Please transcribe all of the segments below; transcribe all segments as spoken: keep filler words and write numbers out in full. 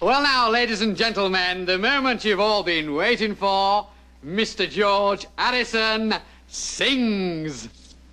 Well now, ladies and gentlemen, the moment you've all been waiting for, Mister George Harrison sings.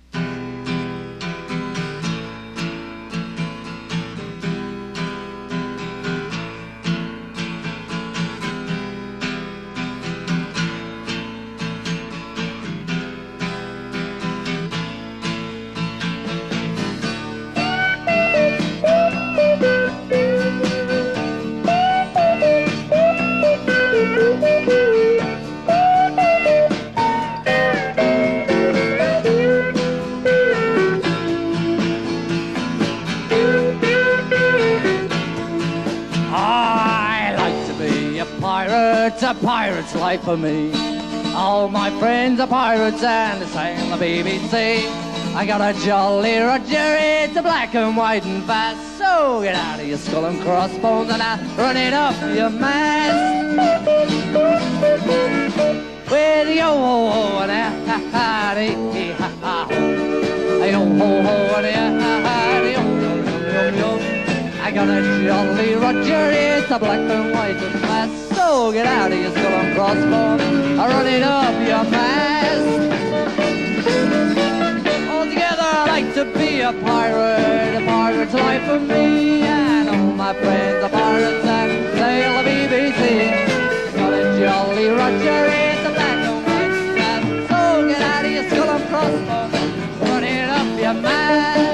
It's a pirate's life for me. All my friends are pirates and they sail the B B C. I got a Jolly Roger, it's a black and white and fast. So get out of your skull and crossbones and I'll run it up your mast. With yo ho ho and a ha ha dee ha ha ho. Yo ho ho and a ha ha dee yum yum yum yum. I got a Jolly Roger, it's a black and white and fast. So get out of your skull and crossbones, I run it up your mast. Altogether I like to be a pirate, a pirate's life for me. And all my friends are pirates and sail the B B C. Got a Jolly Roger, it's a black and white fast. So get out of your skull and crossbones, run it up your mast.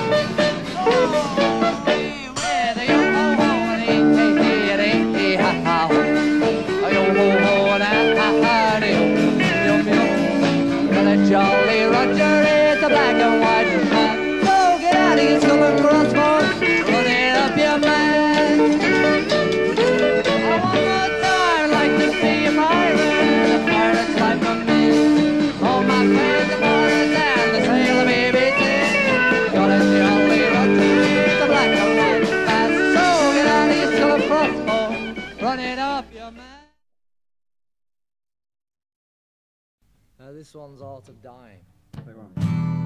Jolly Roger is a black and white man. So get out of your skull and crossbones, run it up your man. One more time, like to see a pirate, a pirate's life for me. All my friends are pirates and they sail the B B C. Got a Jolly Roger, it's a black and white man. So get out of your skull and crossbones, run it up your man. Uh, this one's Art of Dying. Very well.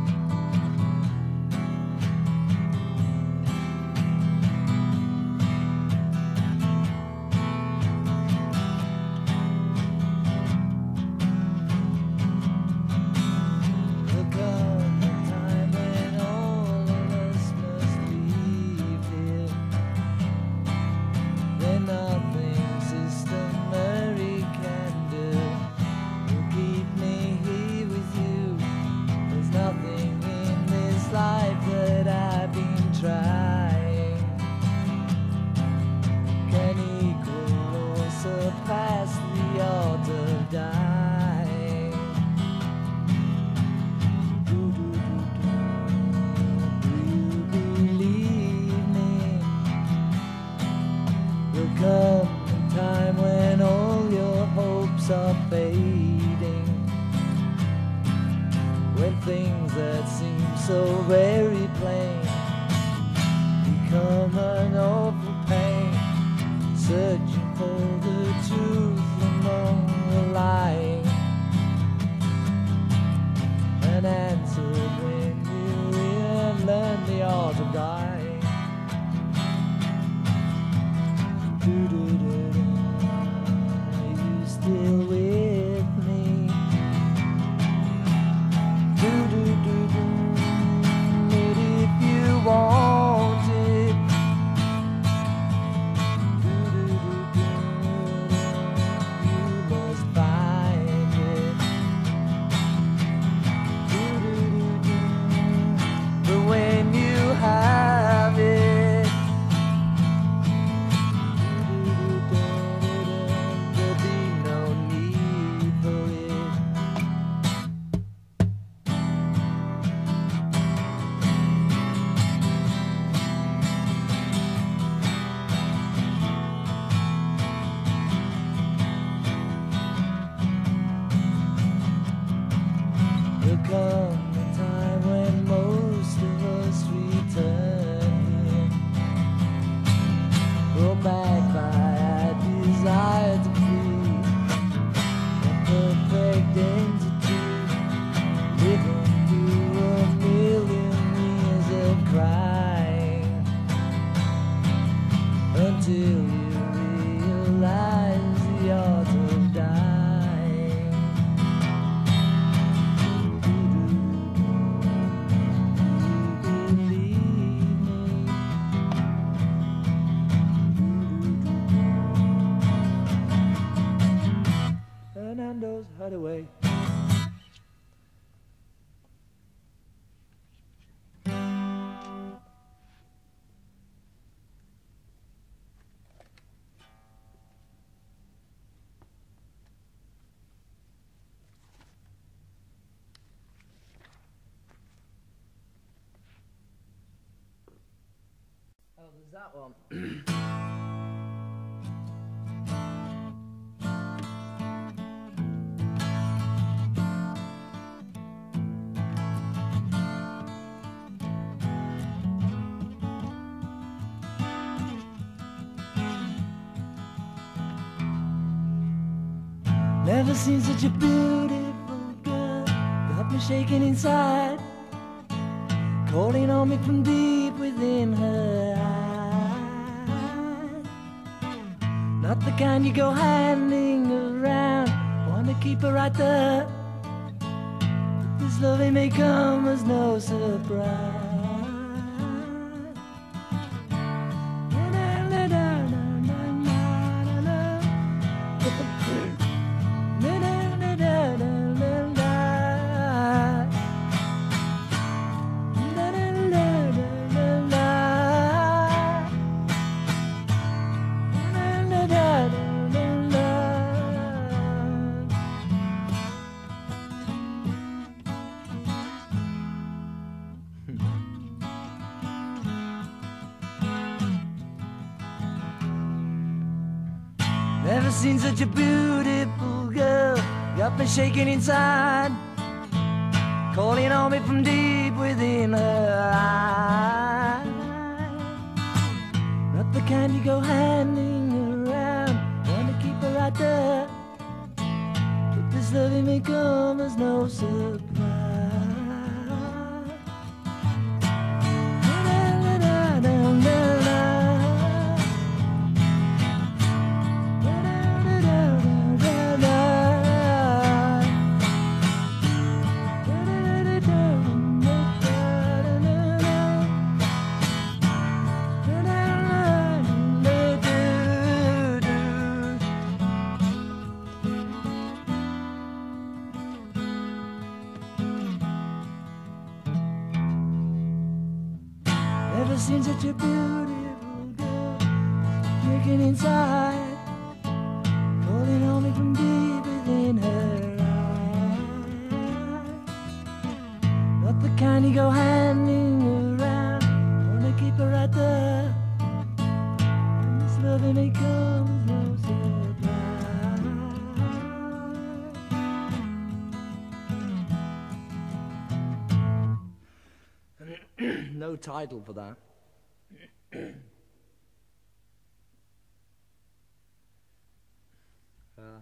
Are fading, when things that seem so very plain become an awful pain, searching for the truth among the lying, an answer when you really learn the art of dying. Do-do-do-do. Still with me. Do do do do. But if you want it, do do do do. You must find it. Do do do do. But when you have it. There'll come a time when most of us return here, brought back by our desire to free, a perfect entity, living through a million years of crying, until you realize boy. Oh, there's that one. Never seen such a beautiful girl, got me shaking inside, calling on me from deep within her eyes. Not the kind you go handing around, wanna keep her right there, but this loving may come as no surprise. Never seen such a beautiful girl, got me shaking inside, calling on me from deep within her eyes. Not the kind you go handing around, wanna keep her right there, but this loving may come as no surprise. Never seen such a beautiful girl, breaking inside, calling on me from deep within her eyes. Not the kind you go handing around, wanna keep her right there, and this loving may come as no surprise. No title for that. uh.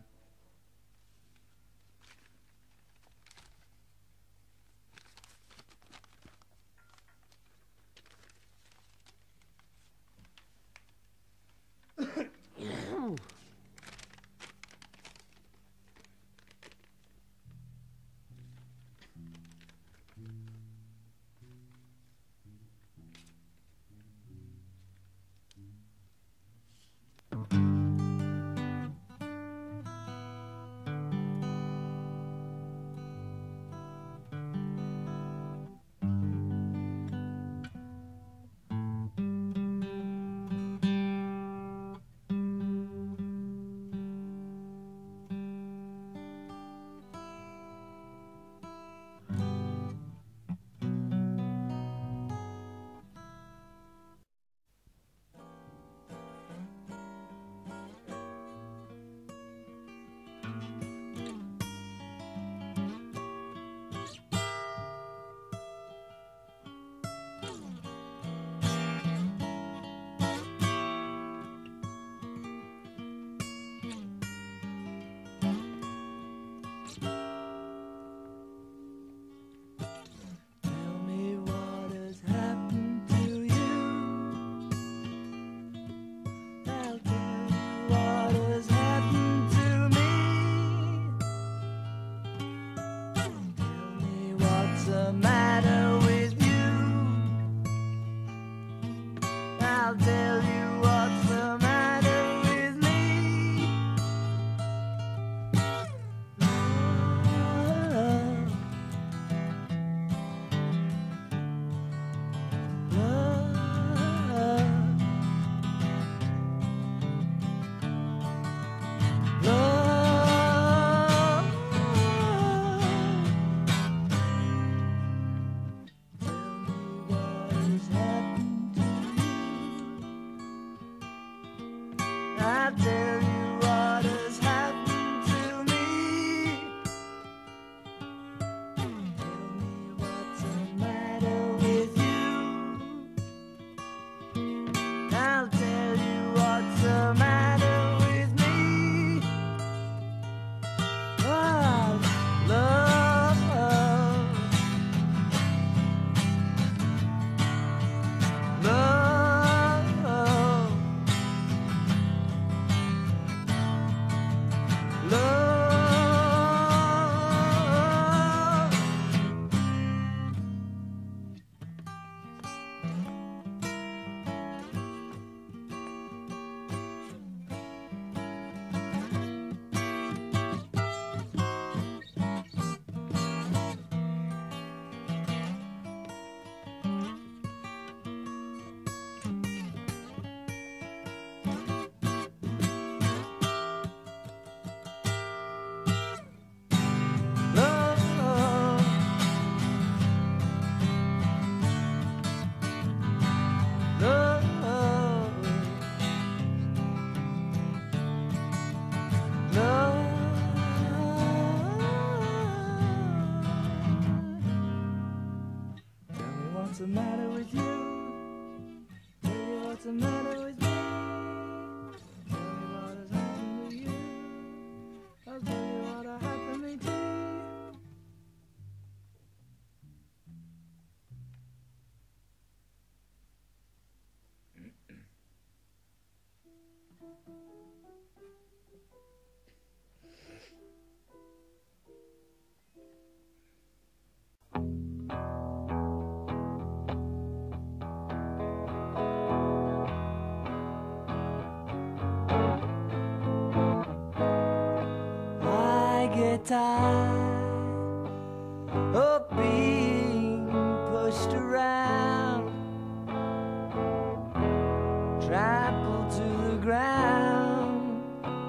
I'll tell you what has happened to me. Tell me what's the matter with you. I'll tell you what's the matter with me. Oh, love, love, love. What's the matter with you? Tell me what's the matter with me. Tell me what has happened to you. I'll tell you what has happened to me. Tired of being pushed around, trampled to the ground.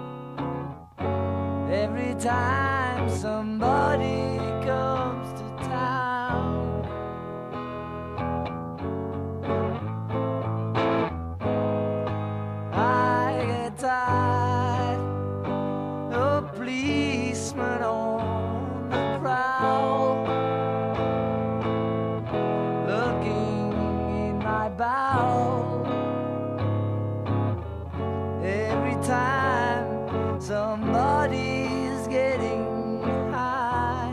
Every time somebody comes to town, I get tired of policemen on the prowl, looking in my bowl. Every time somebody's getting high,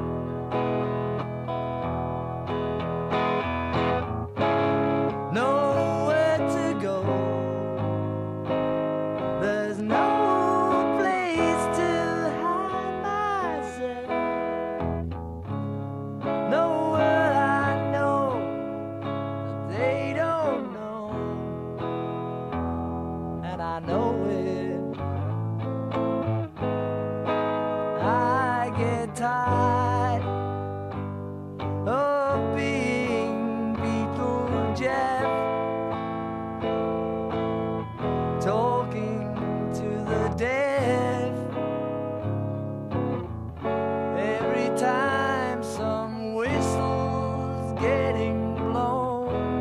nowhere to go. There's no I know it. I get tired of being Beatle Jeff, talking to the deaf. Every time some whistle's getting blown,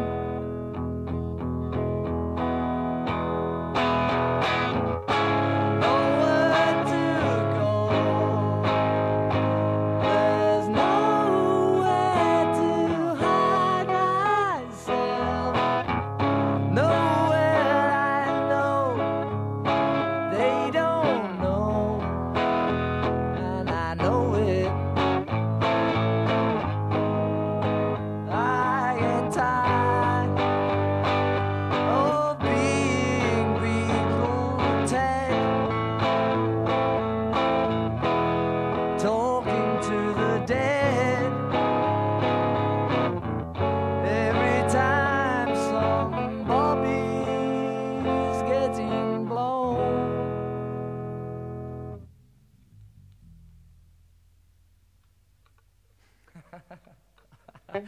then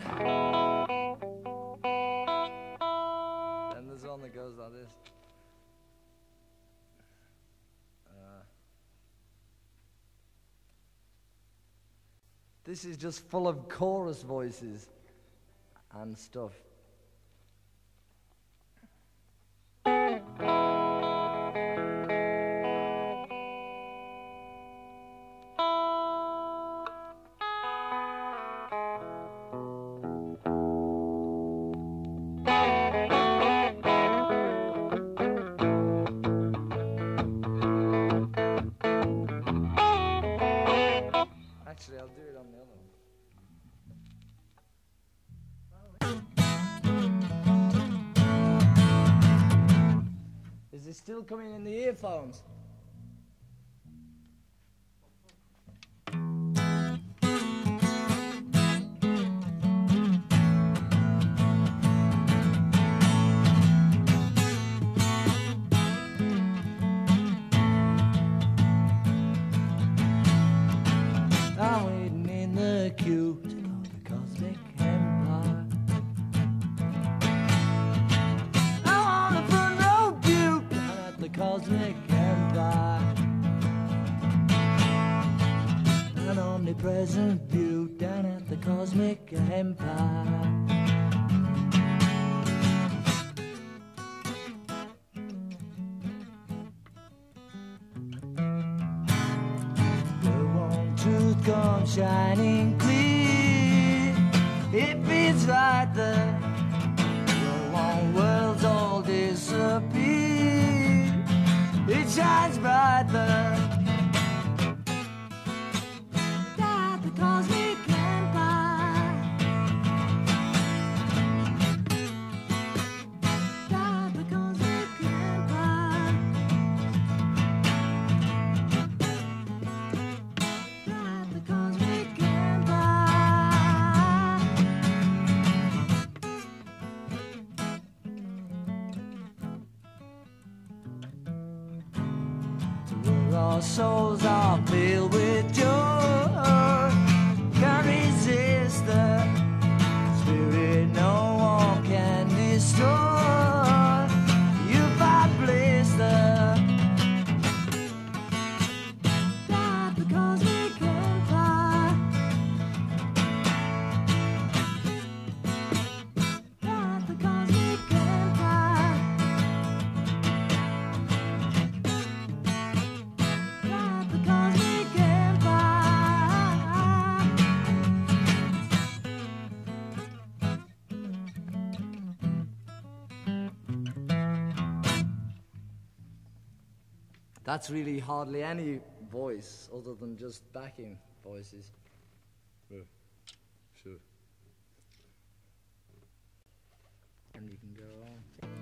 there's one that goes like this. Uh, this is just full of chorus voices and stuff. Is it still coming in the earphones? I'm waiting in the queue to go to Cosmic Empire. I wanna put no butte down at the Cosmic Empire. An omnipresent butte down at the Cosmic Empire. Truth comes shining clear. It beats right there. Your one worlds all disappear. It shines bright there. At the Cosmic Empire. At the Cosmic Empire. Our souls are filled with joy. Can't resist the spirit no one can destroy. You find bliss there. At the Cosmic Empire. At the Cosmic Empire. That's really hardly any voice other than just backing voices. Yeah, sure. And you can go on.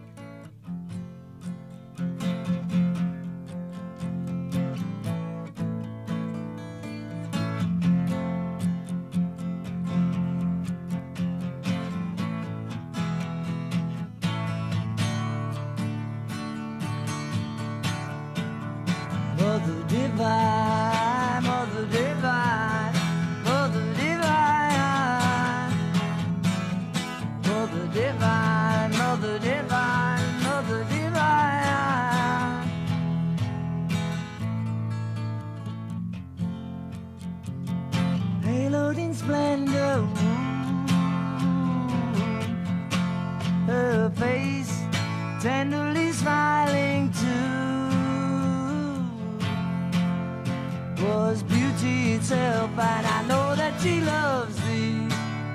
Mother divine, mother divine, mother divine, mother divine, mother divine, mother divine. Haloed in splendor, her face tenderly smiling too. Was beauty itself, and I know that she loves thee.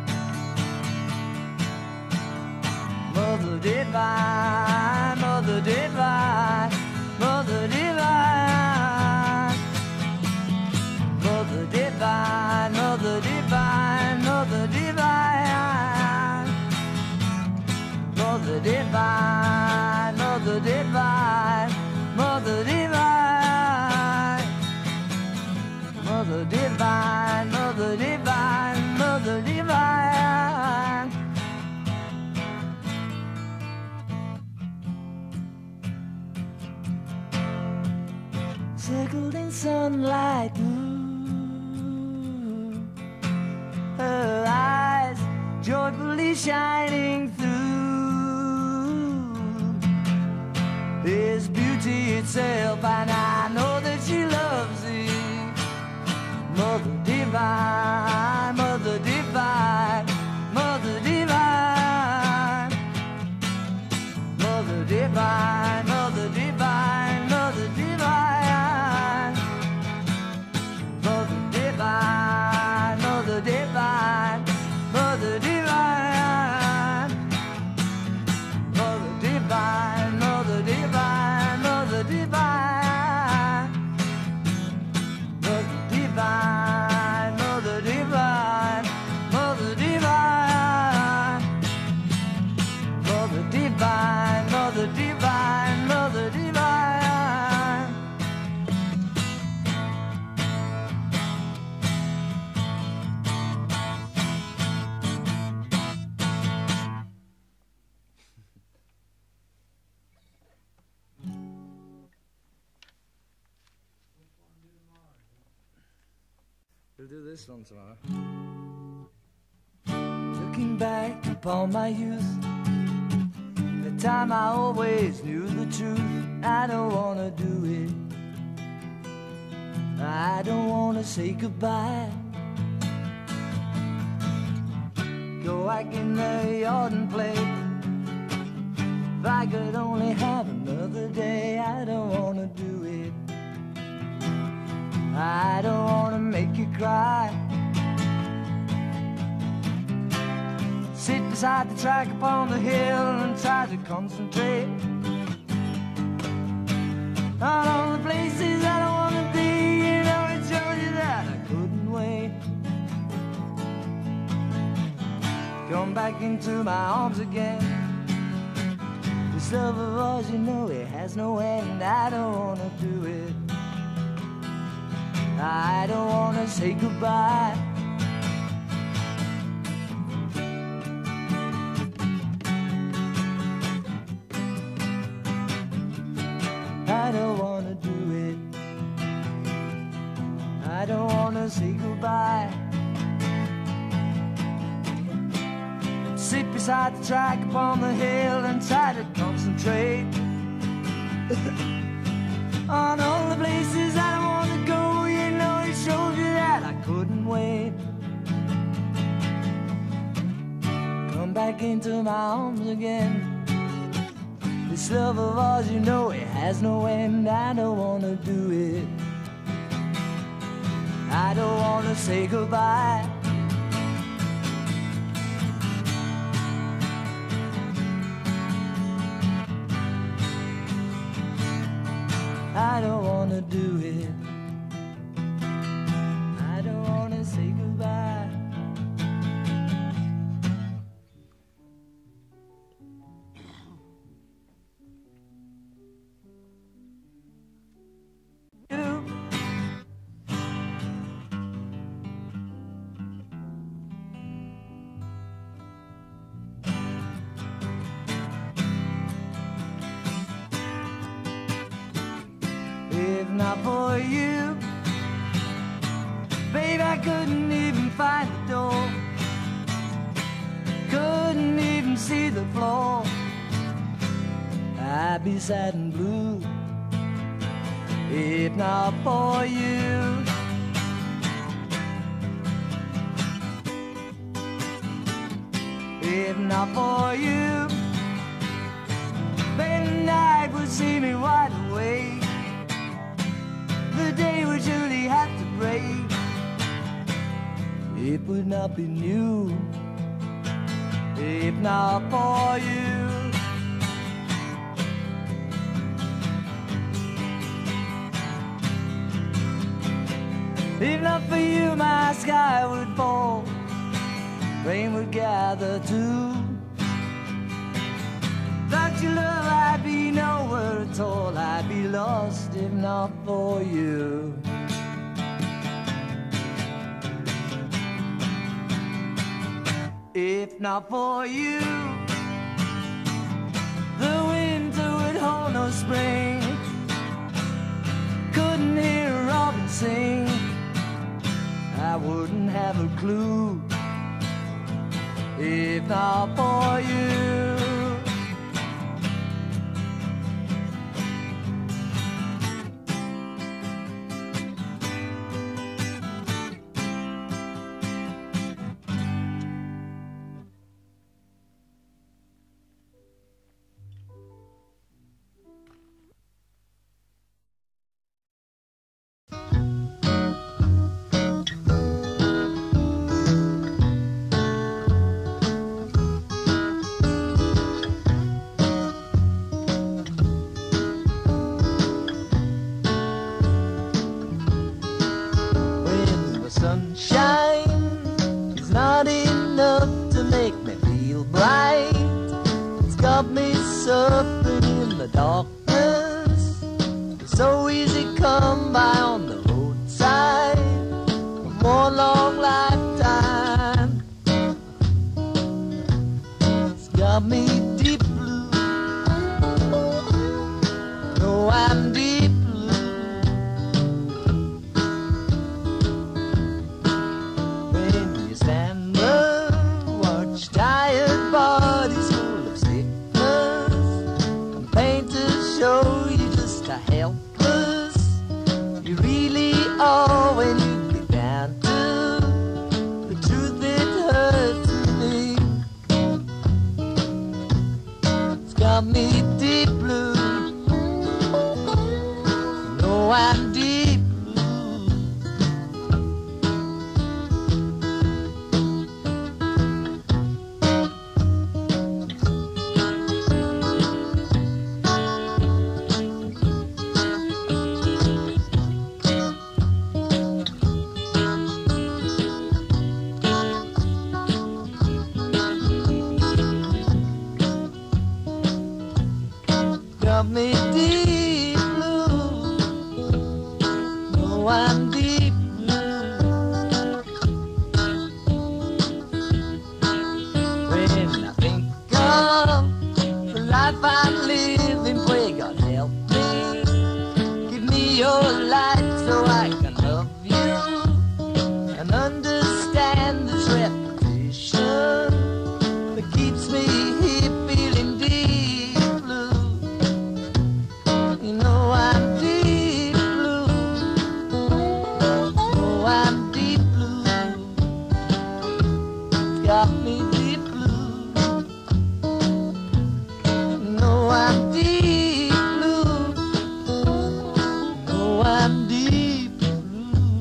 Mother divine, mother divine, mother divine, mother divine, mother divine, mother divine, mother divine, mother divine, mother divine. Mother divine, mother divine, mother divine. Circled in sunlight, ooh, her eyes joyfully shining through. Is beauty itself, and I know that she loves thee. Mother divine, mother divine, mother divine, mother divine, mother divine, mother divine, mother divine, mother divine, mother divine, mother divine, mother divine, mother divine, mother divine, mother divine. We'll do this one tomorrow. Looking back upon my youth, the time I always knew the truth. I don't wanna do it. I don't wanna say goodbye. Go back in the yard and play. If I could only have another day, I don't wanna do it. I don't wanna make you cry. Sit beside the track upon the hill and try to concentrate on all the places I don't wanna be. You know it showed you that I couldn't wait. Come back into my arms again. This love of ours, you know it has no end. I don't wanna do it. I don't wanna say goodbye. I don't wanna do it. I don't wanna say goodbye. Sit beside the track upon the hill and try to concentrate on all the places I don't wanna go. You know it showed you that I couldn't wait. Come back into my arms again. This love of ours, you know it has no end. I don't wanna do it. I don't wanna say goodbye. I don't wanna do it. I don't wanna say goodbye. If not for you, babe, I couldn't even find the door. Couldn't even see the floor. I'd be sad and blue if not for you. If not for you, babe, the night would see me wide awake. The day would surely have to break. It would not be new if not for you. If not for you, my sky would fall, rain would gather too. Without your love, I'd be nowhere at all. I'd be lost if not for you. If not for you, the winter would hold no spring. Couldn't hear a robin sing. I wouldn't have a clue if not for you. Suffering in the darkness, so easy come by on the roadside. One long lifetime, it's got me deep blue. No, I'm deep blue. helpless you really are when you get down to the truth. It hurts me. It's got me deep blue. No, I'm deep blue. Got me deep blue. No, I'm deep blue. When I think of the life I'm living, pray God help me. Give me your light so I can love you and understand this repetition that keeps me here feeling deep blue. You know I'm deep blue. Oh, I'm deep blue. It's got me deep blue. You know I'm deep blue. Oh, I'm deep blue.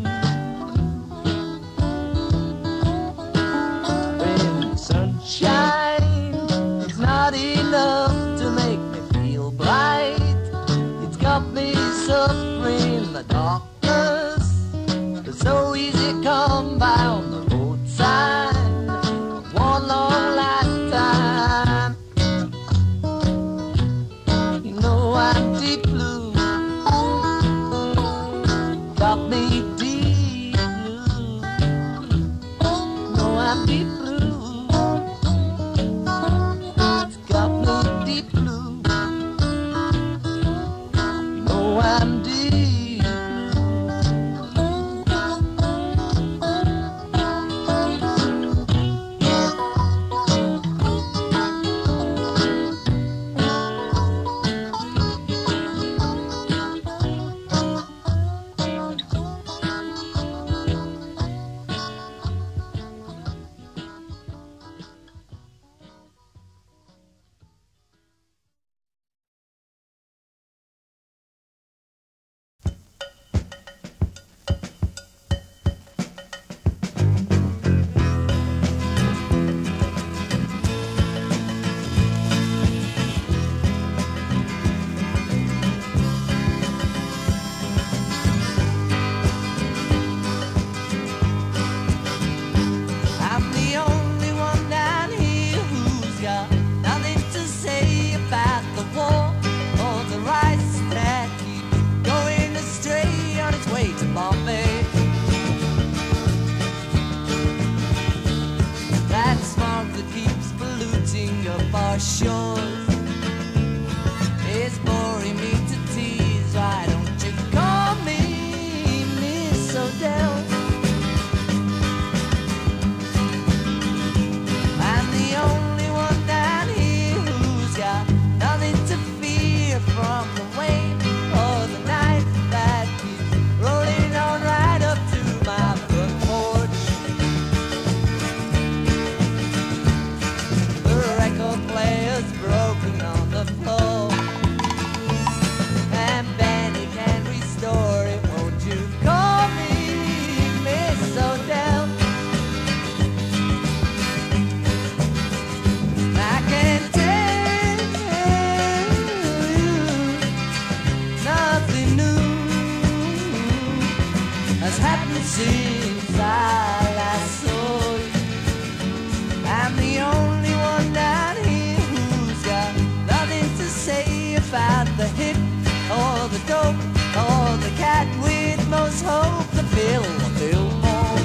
When the sunshine is not enough to make me feel bright, it's got me suffering in the darkness. It's so easy come by on the roadside. One long lifetime. You know I'm deep blue. Got me deep blue. No, I'm deep blue. It's got me deep blue. No, I'm deep blue. I'm the only one down here who's got nothing to say about the war or the rice that keeps going astray on its way to Bombay. That smog that keeps polluting up our shores is boring me to tears. Why don't you call me Miss Odell? I'm the only one down here who's got nothing to fear from the wind or the night that keeps rolling on right up to my front porch. The record player's broken on the floor, and Benny can restore it. Won't you call me Miss Odell? I can tell you nothing new has happened since I last saw you. I'm the only one down here who's got nothing to say about the hit or the dope or the cat with most hope to fill a Fillmore.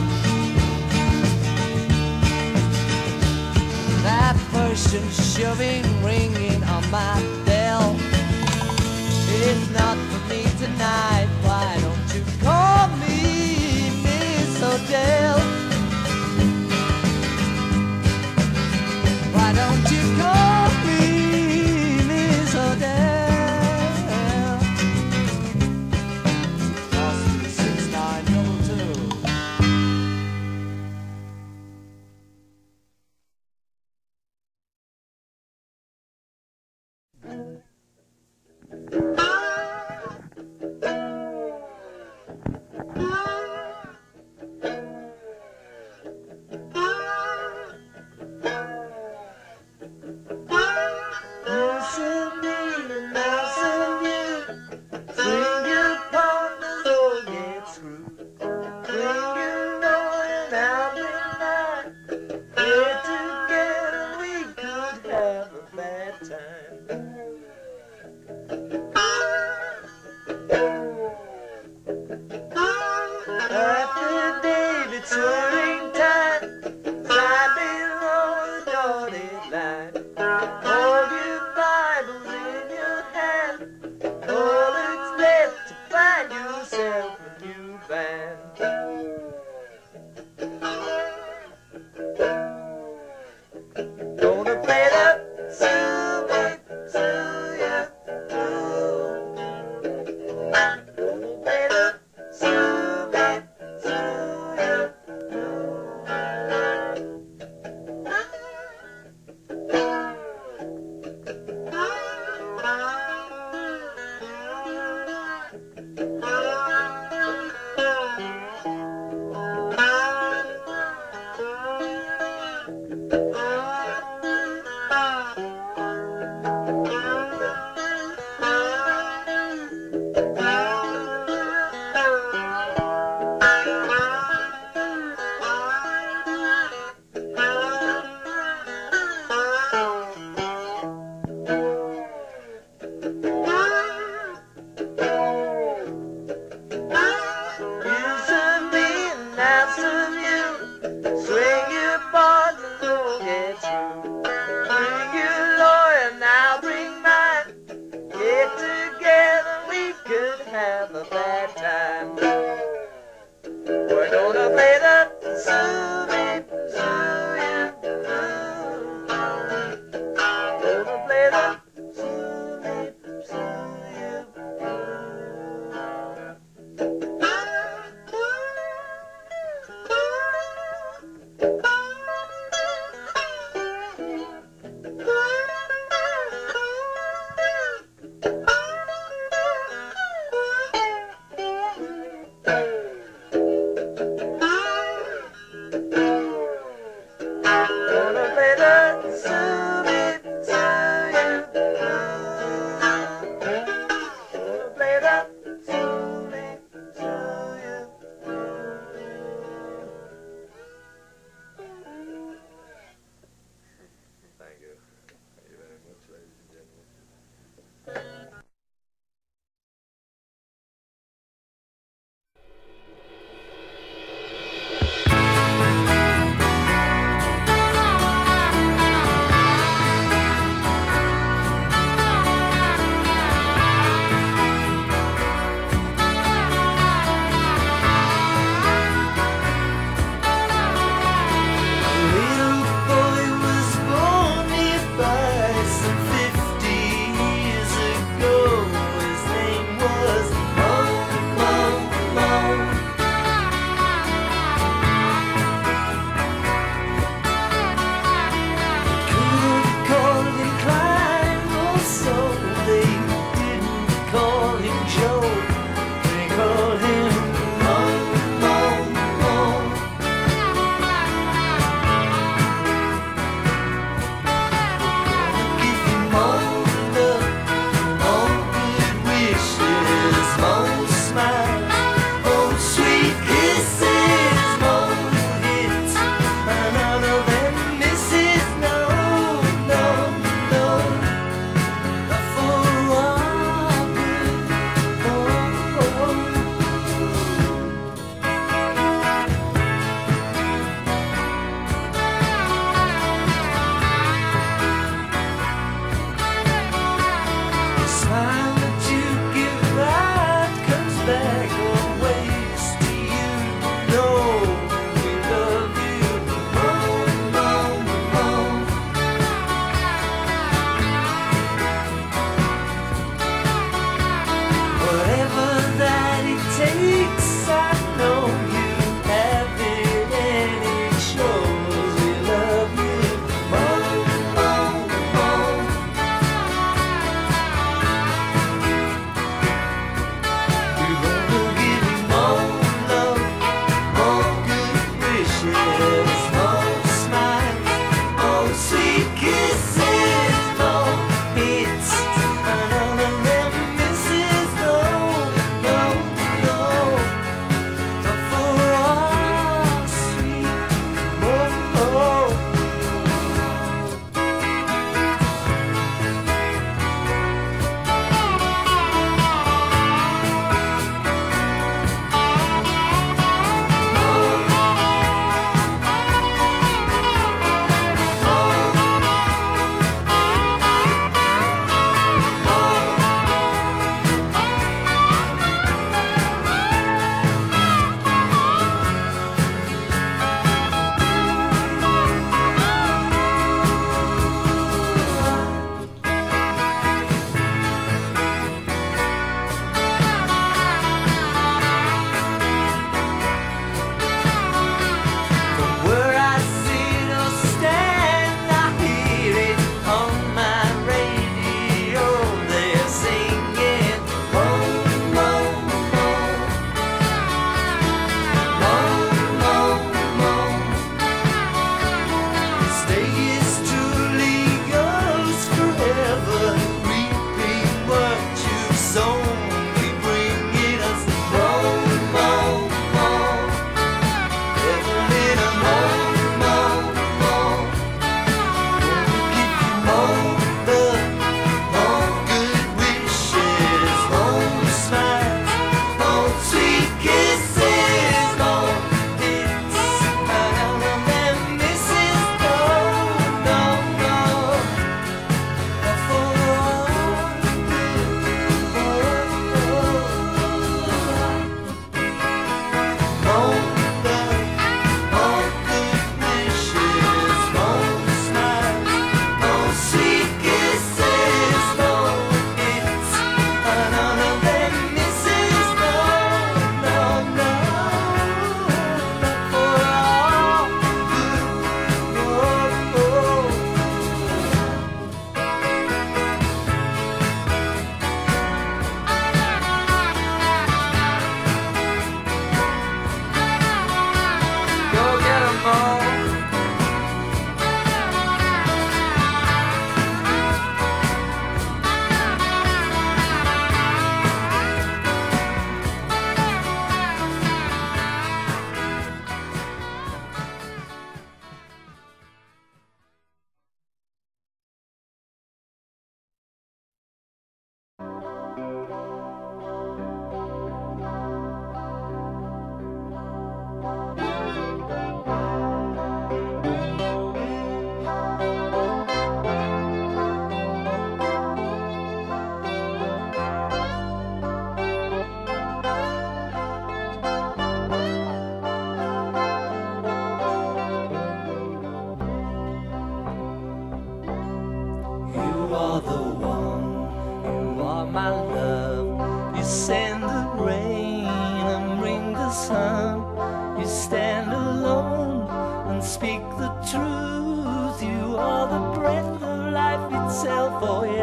That Persian shoving ringing on my bell, it's not for me tonight. Why don't you call me Miss Odell? Why don't you call me Miss Odell? have a bad time. We're gonna play the Susie, Susie, gonna play the Susie, Susie.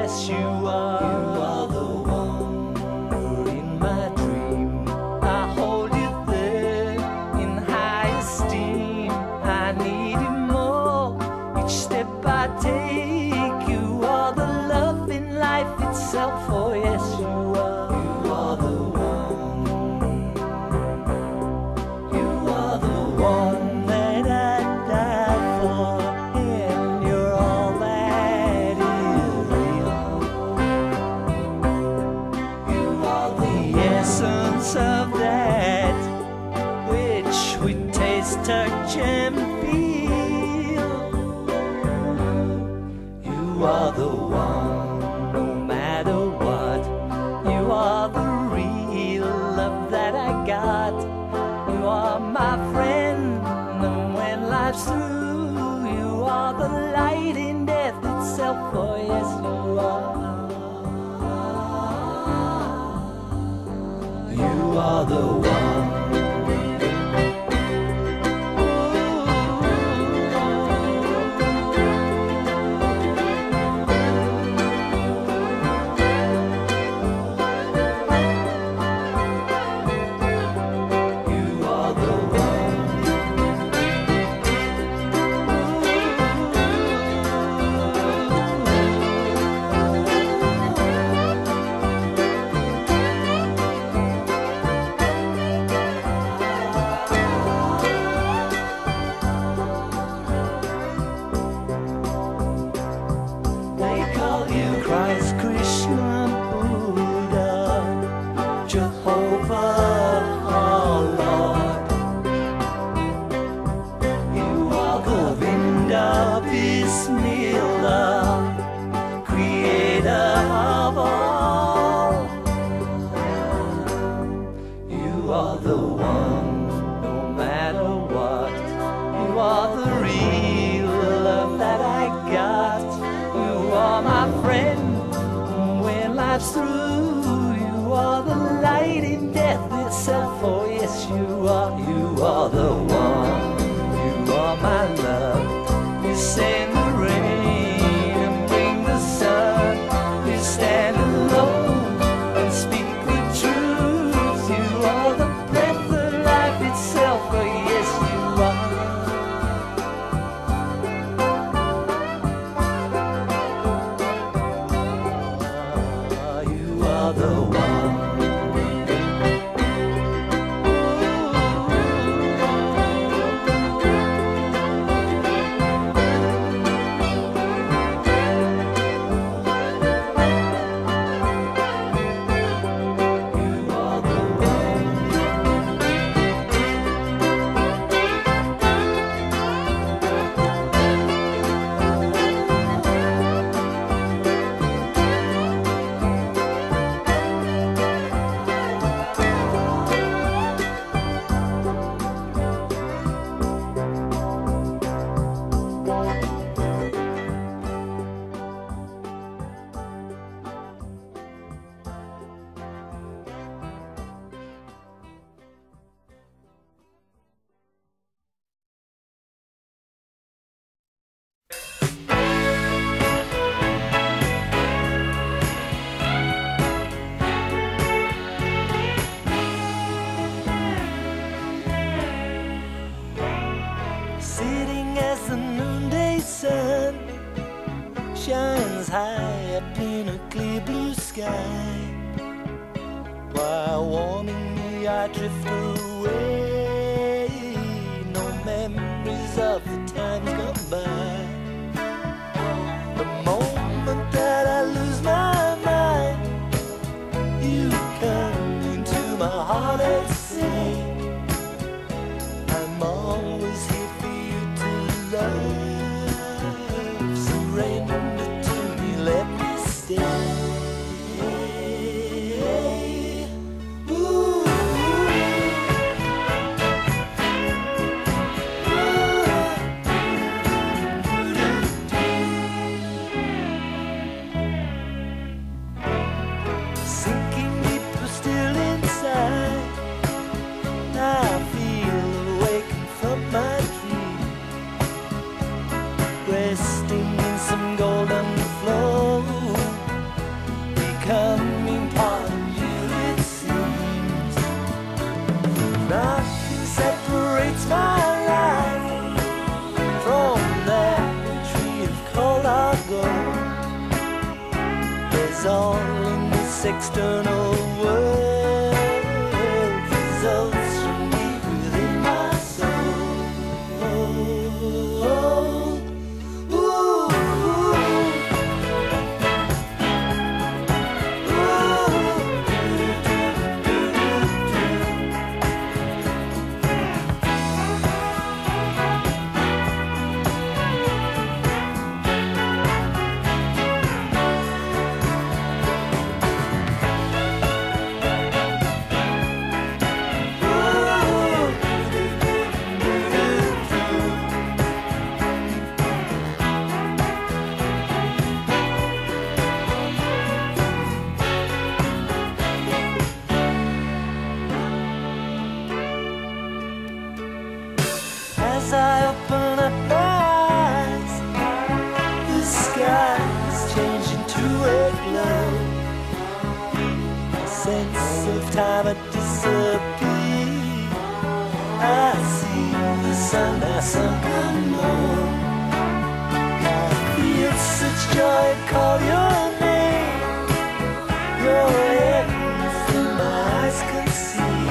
yes you are. You are the one. You're in my dream. I hold you there in high esteem. I need you more each step I take. You are the love in life itself. Oh yes you are. You are the one. You are the one that I died for. And you're all that is real. You are the essence of that which we taste, touch, and feel. You are the one, no matter what. You are the real love that I got. You are my friend, and when life's through, you are the light in death itself. Oh yes, you are. You are the one. You are the one. They call you Christ, Krishna, Buddha, Jehovah, our Lord. You are Govinda, Bismillah, Creator of all. You are the one, no matter what. You are the real love that I got. You are my friend when life's through. You are the light in death itself. Oh yes, you are. You are the one. You are my love. You send the rain and bring the sun. You stand alone and speak the truth. You are the breath of life itself. Oh yes, you are. You are the one. You are the Sitting as the noonday sun shines high up in a clear blue sky, while warming me I drift away. No memories of the times gone by. The moment that I lose my mind, you come into my heart and say, I'm always here for you to love. Surrender to me, let me stay. Ooh. Sinking deeper still inside, is all in this external world results from deep within my soul. Oh, oh, ooh, ooh, as I open up my eyes, the sky is changing to a glow. A sense of time had disappeared. I see the sun has sunken low. I feel such joy, call your name. You're everything my eyes can see.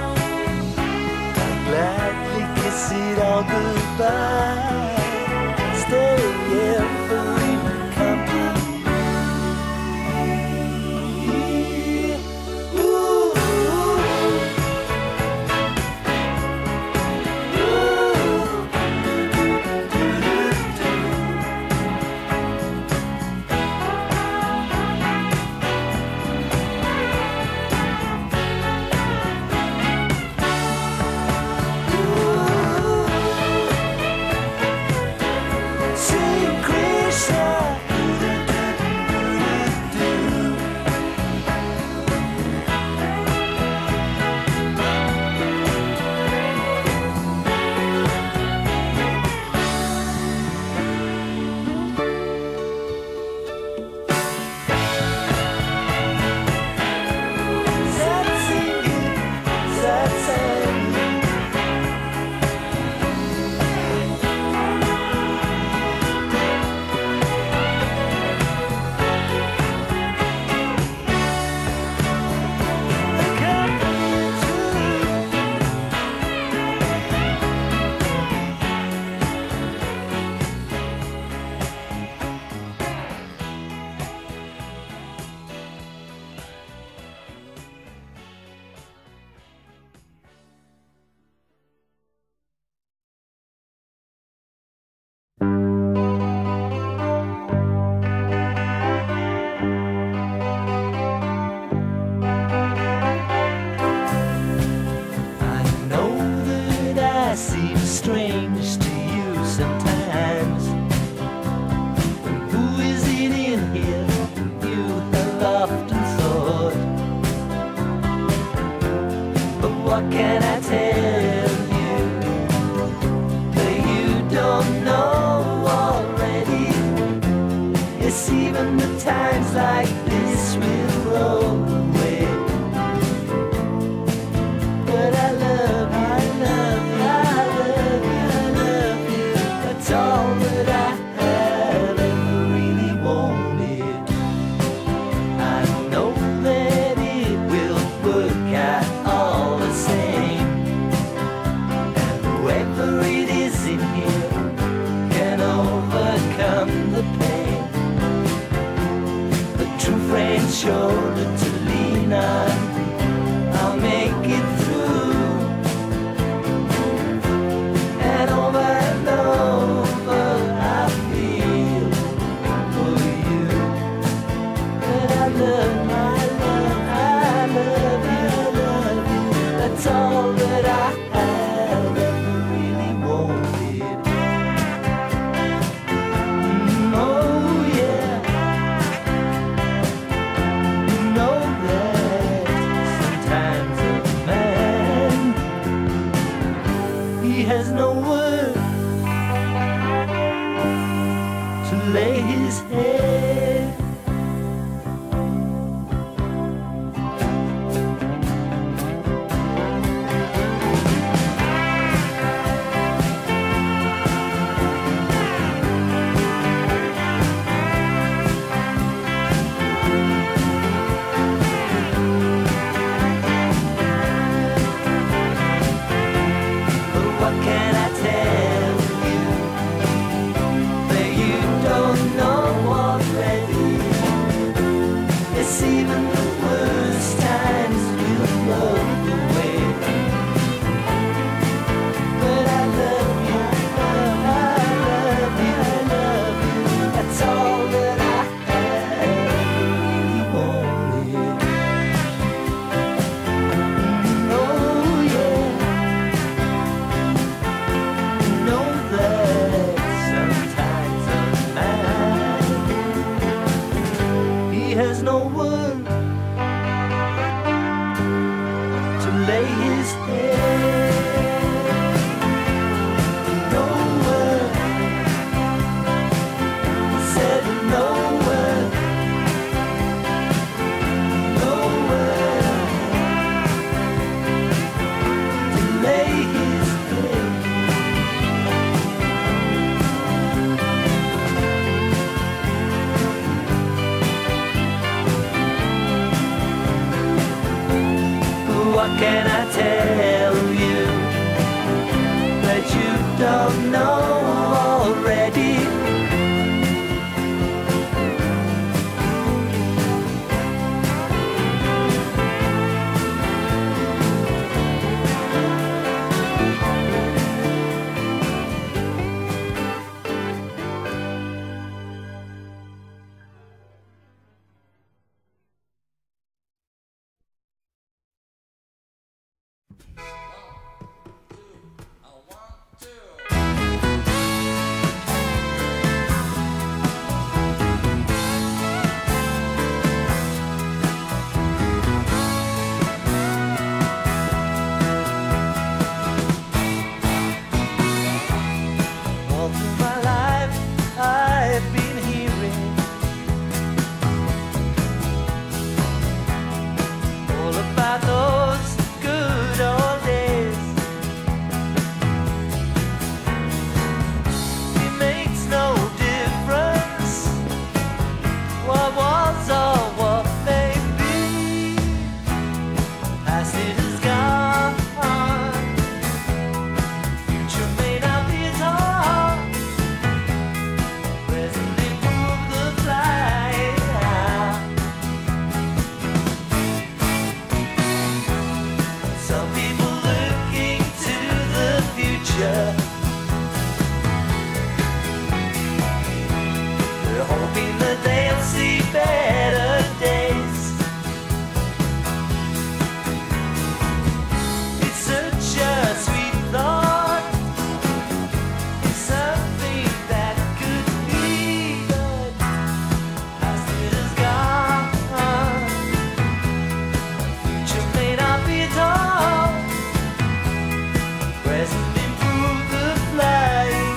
I gladly kiss it all goodbye. Stay here for even company. Ooh, ooh, Sing Krishna. I know that I seem strange to you sometimes. Who is it in here you have often thought? But what can I tell you that you don't know already? Yes, even the times like this will roll away. But I love you, I love you, I love you, I love you. That's all that I have ever really wanted. I know that it will work out all the same. And whoever it is in here can overcome the pain. A true friend's shoulder to lean on. I'll make it through. And over and over I feel for you. But I love you, I love, I love you, I love you. That's all that I have ever really wanted. Mm, oh yeah. You know that sometimes a man, he has no word to lay his head. lay his head. Nowhere, he said nowhere, nowhere to lay his head. What can I tell you that you don't know already? All through my life I've been hearing all about those good old days. It makes no difference what was or what may be. Past it is gone, future may not be at all. Present improve the flight. Some people looking to the future, they're hoping that they'll see better days. It's such a sweet thought, it's something that could be done. Past it is gone, future may not be at all. Present improve the flying.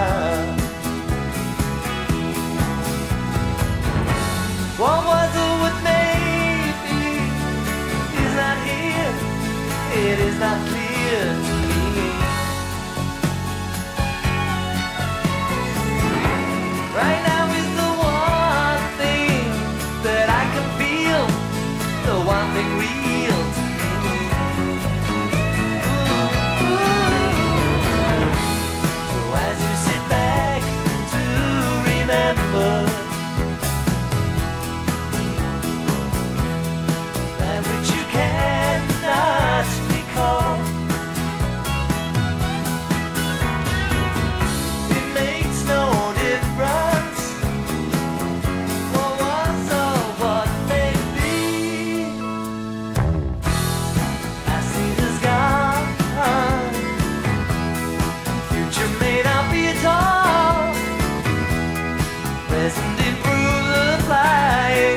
What was or what may be is not here. It is not clear to me. Right now is the one thing that I can feel, the one thing real to me. So as you sit back to remember that which you cannot recall, it makes no difference what was or what may be. Past it is gone, future may not be at all. Present improve the flight.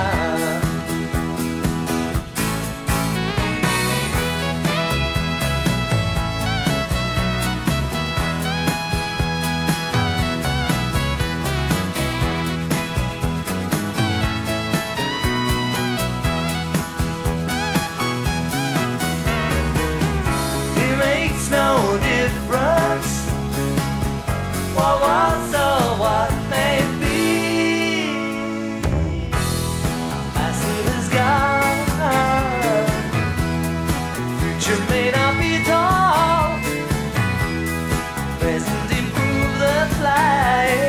It makes no difference what was or what may be. Past it is gone, future may not be at all. Present improve the flight.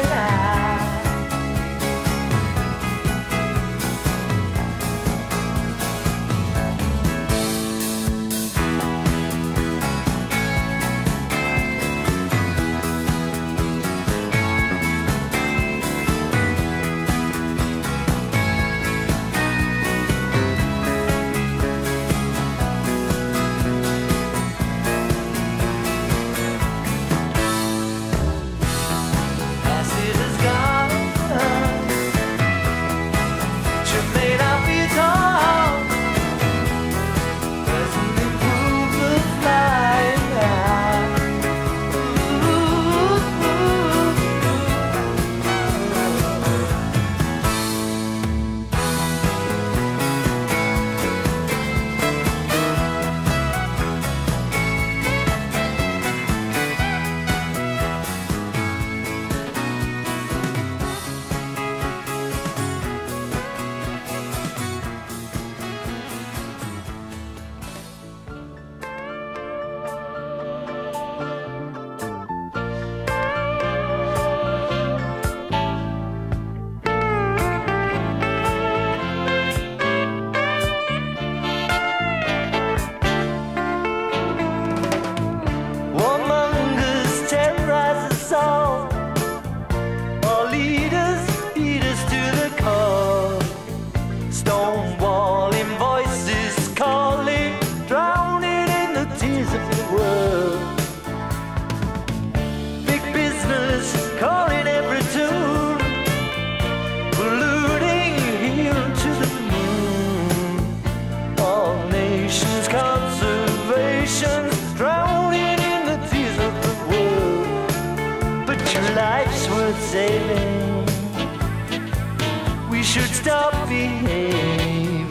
should stop behaving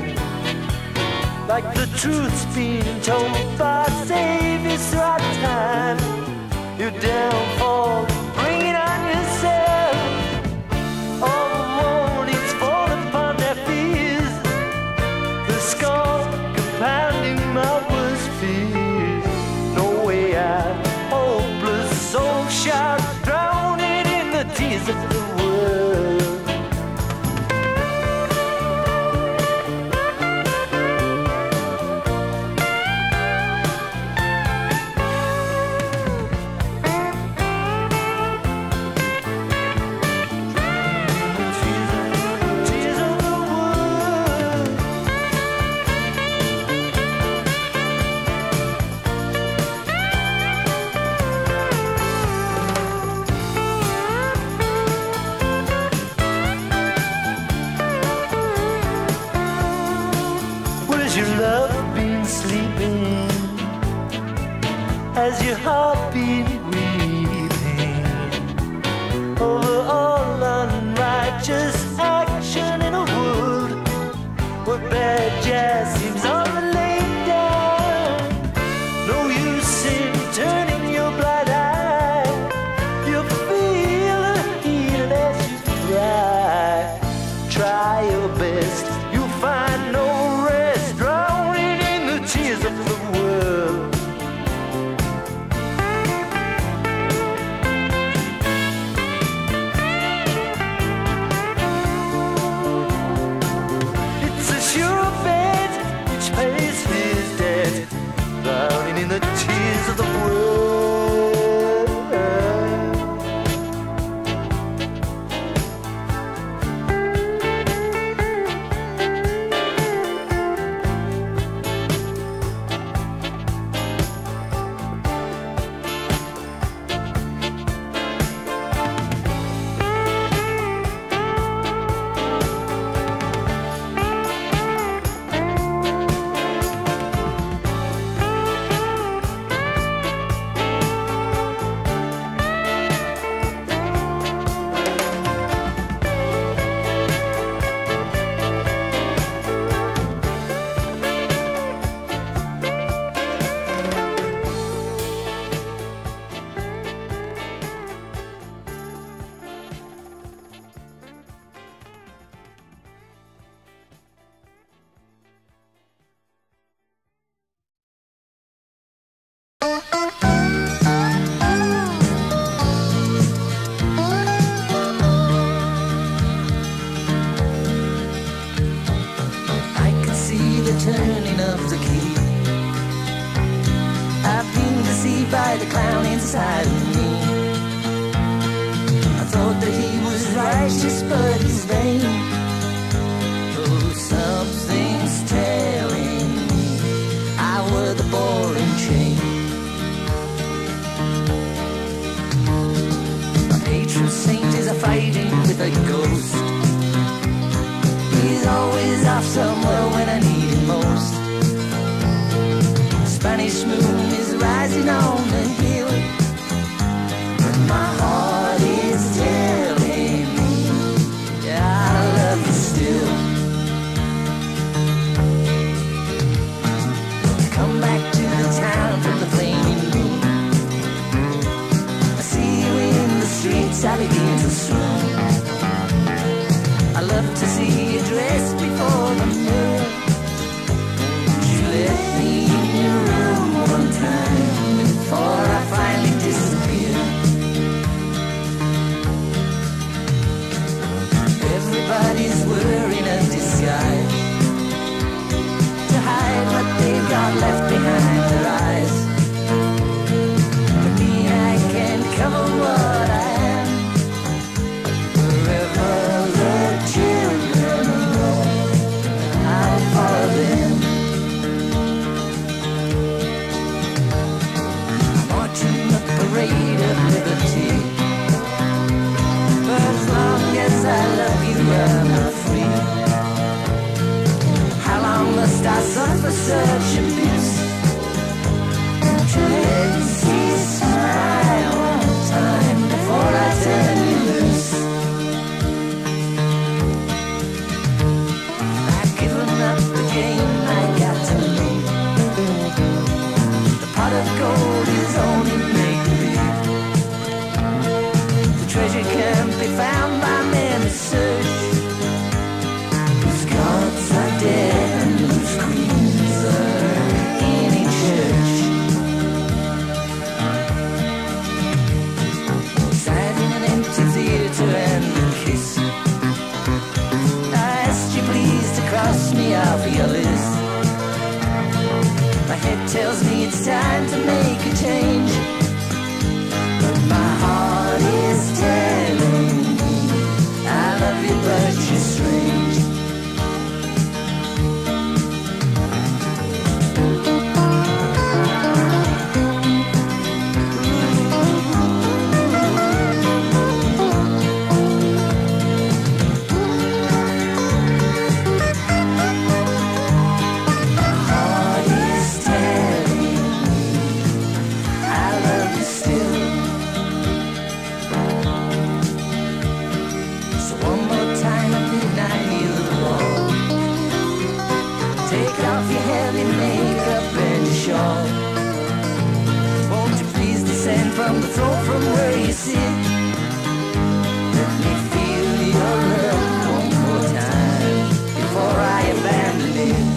like the truth's being told by Savior's right time. Your downfall, bring it on yourself. All the warnings fall upon their fears, the skull compounding my worst fears. No way out, hopeless soul shout, drowning in the tears of the world. Your love been sleeping? Has your heart been weeping over all unrighteous action in a world where bad jazz seems all laid down? No use in turning your blind eye. You'll feel the heat as you cry. Try your best, you'll find no tears of the world. It's a sure bet which pays his debt, drowning in the tears of the world. Turning of the key, I've been deceived by the clown inside of me. I thought that he was righteous, but he's vain. Oh, something's telling me I wear the ball and chain. My patron saint is a fighting with a ghost. He's always off somewhere when I need him most. Spanish moon is rising on the hill, and my heart is telling me, yeah, I love you still. Come back to the town from the flaming moon. I see you in the streets, I begin to swoon. I love to see you dressed before the mirror. Would you let me in your room one time before I be found by many search. Whose gods are dead and whose queens are in a church. Sat in an empty theater and kissed. I asked you please to cross me off your list. My head tells me it's time to make a change, but my heart is telling me I love you but you're strange. From the floor from where you sit, let me feel your love one more time before I abandon it.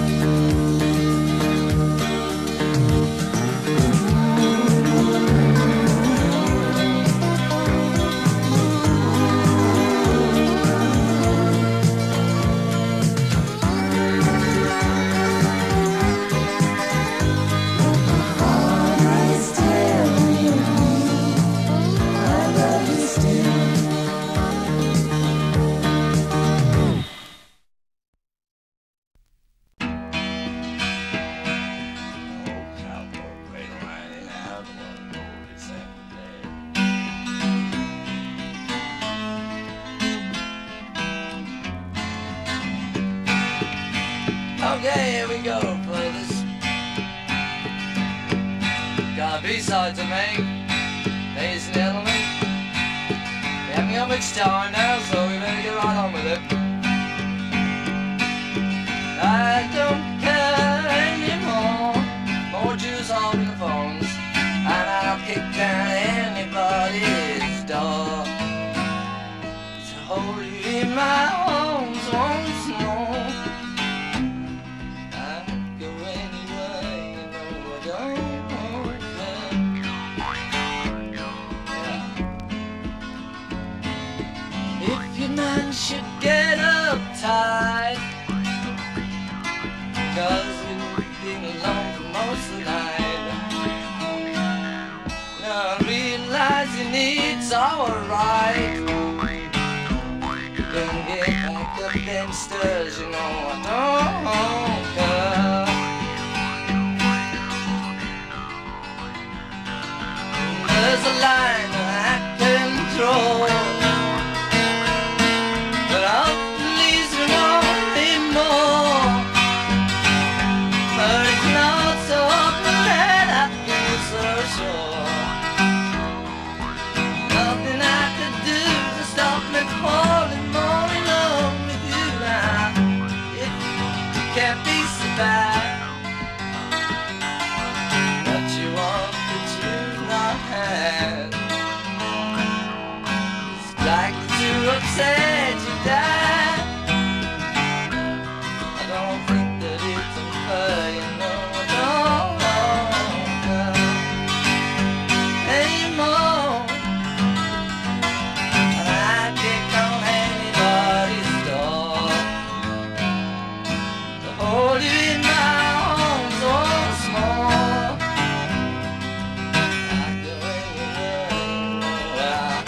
Okay, here we go, play this. Got a B-side to make, ladies and gentlemen. We haven't got much time now, so we better get right on with it. I don't care anymore, more Jews holding the phones, and I'll kick down anybody's door to hold you in my arms once more. Man should get uptight, cause we've been alone for most of the night. Now realizing it's alright, can get back up them stairs, you know I don't care. There's a line I can throw, upset you die. I don't think that it's unfair, you know I don't anymore. And I kick on anybody's door to hold you in my arms once more. I go anywhere, you know I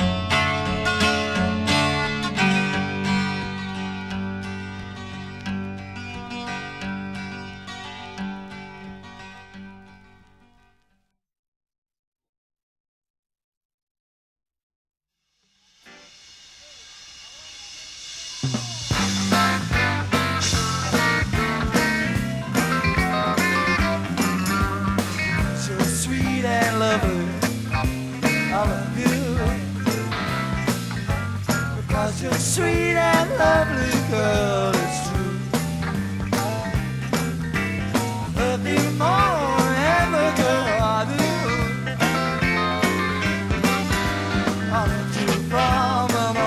you're sweet and lovely, girl, it's true. Love you more than the girl I do. I left you from a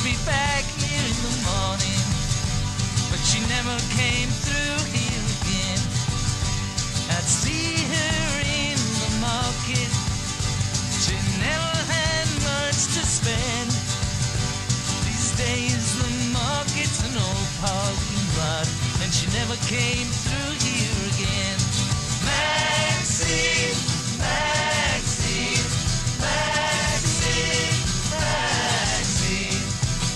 be back here in the morning, but she never came through here again. I'd see her in the market, she never had much to spend. These days the market's an old parking lot, and she never came through here again. Maxine, Maxine, Maxine, Maxine.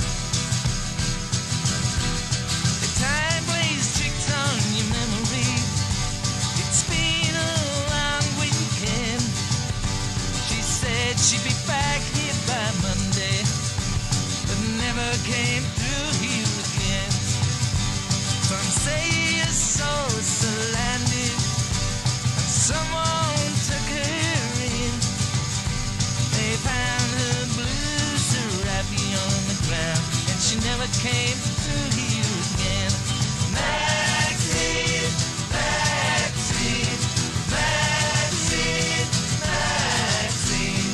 The time plays tricks on your memory. It's been a long weekend. She said she'd be back here by Monday, but never came through here again. Some say you saw us landing, and someone took her in. They found her blue serape on the ground, and she never came through here again. Maxine, Maxine, Maxine, Maxine.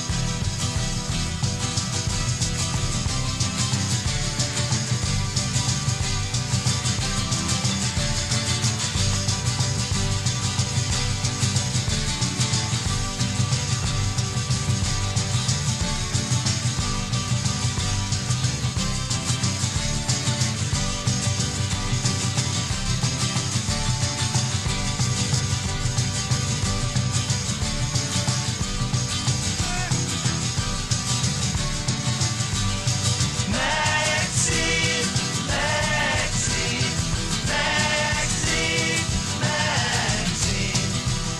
Maxine, Maxine, Maxine, Maxine.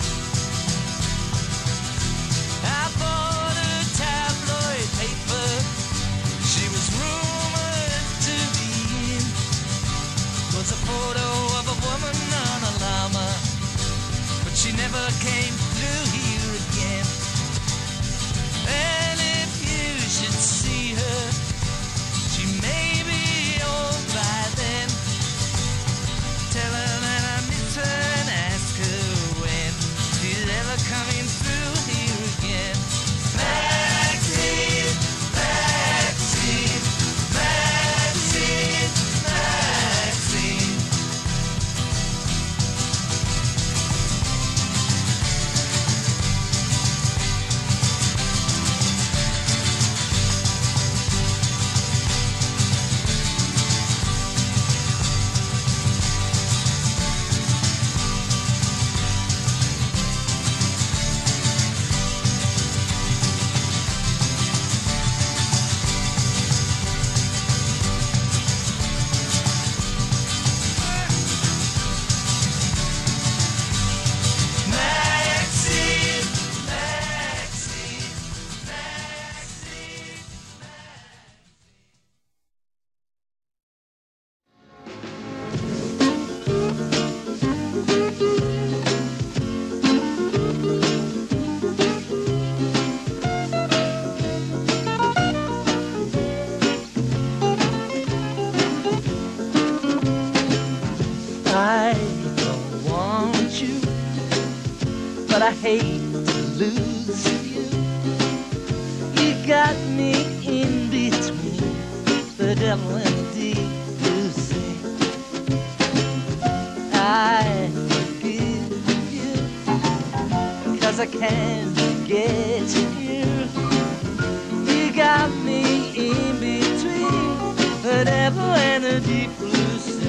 I bought a tabloid paper. She was rumored to be in. Was a photo of a woman on a llama, but she never came through here again. And if you should see her, she may be old by then. Tell her that I miss her and ask her when she's ever coming through here again. Maxine, Maxine, Maxine, Maxine. Maxine, Maxine, Maxine. I don't want you, but I hate to lose you. You got me in between the devil and the deep blue sea. I forgive you, cause I can't get you. You got me in between the devil and the deep blue sea.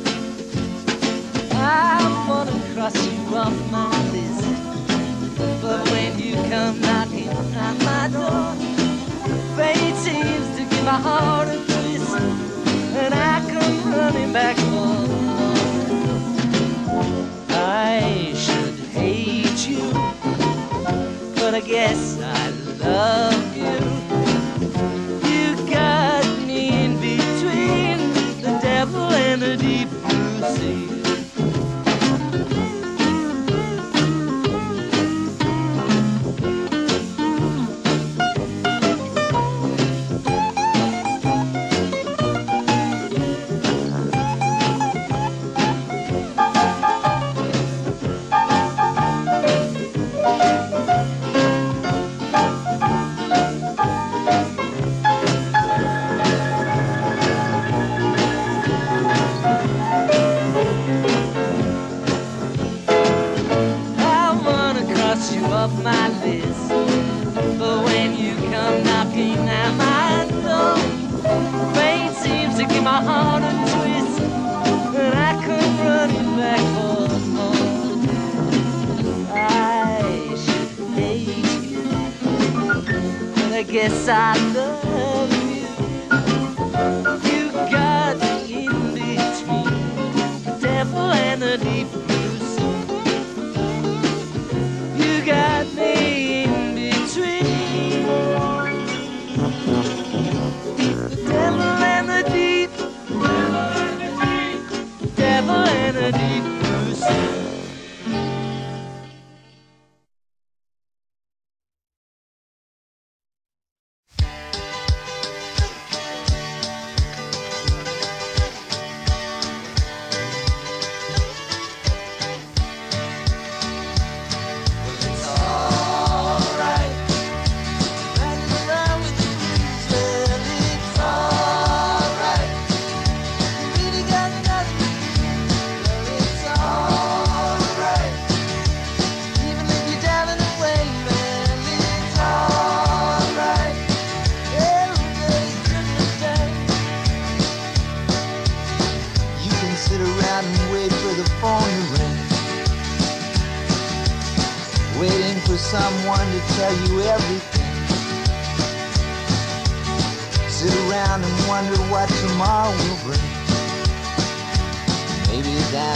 I wanna cross you off my list, but when you come knocking at my door, fate seems to give my heart a twist, and I come running back for more. I should hate you, but I guess I love you. You got me in between the devil and the deep blue sea. my heart a twist, and I come running back for more. I should hate you, but I guess I love you. You got me in between the devil and the deep blue sea. You got me in between the devil and the deep, the devil and the deep blue sea. Someone to tell you everything. Sit around and wonder what tomorrow will bring. Maybe that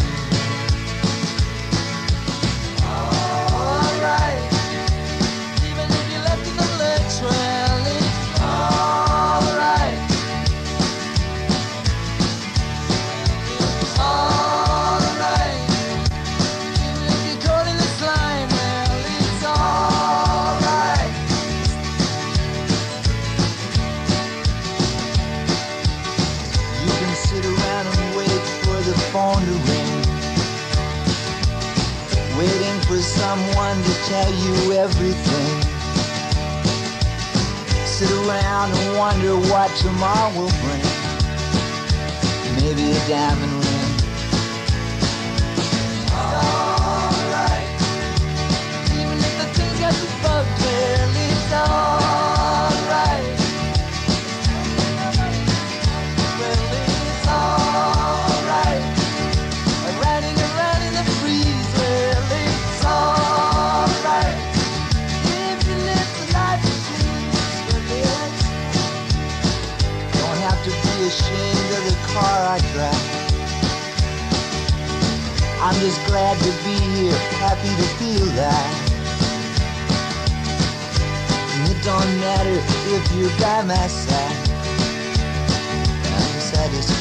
alright. Even if you're left in the lurch, well, it's alright. It's alright. Even if you're caught in the slime, well, it's alright. You can sit around and wait for the phone to ring, waiting for someone to tell you everything. Sit around and wonder what tomorrow will bring. Maybe a diamond ring. Alright. Even if the things got you bugged, well, it's alright. Well, it's alright. Like riding around in the breeze, well, it's alright. If you live the life you choose, well, it's don't have to be ashamed of the car I drive. I'm just glad to be here, happy to feel that. And it don't matter if you're by my side, I'm satisfied.